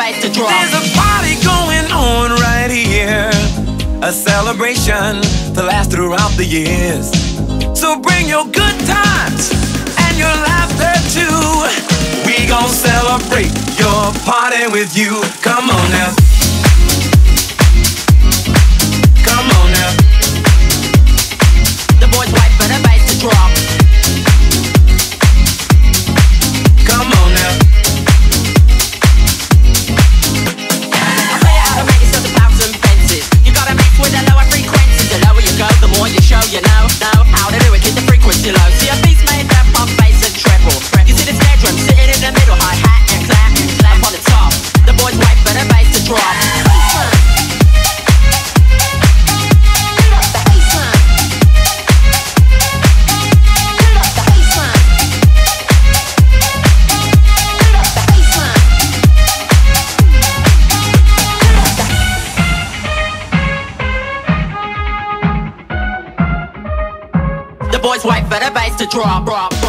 bass to drop. There's a party going on right here, a celebration to last throughout the years. So bring your good times and your laughter too. We gon' celebrate your party with you. Come on now. Come on now. The boys wait for the bass to drop. Come on now. I play it how to make it so the thousand fences. You gotta mix with the lower frequencies. The lower you go, the more you show you know how to do it, keep the frequency low. See a beat's made up of bass and treble. You see the snare drum sitting in the middle, hi-hat and clap up on the top. The boys wait for the bass to drop. The boys wait for the bass to drop.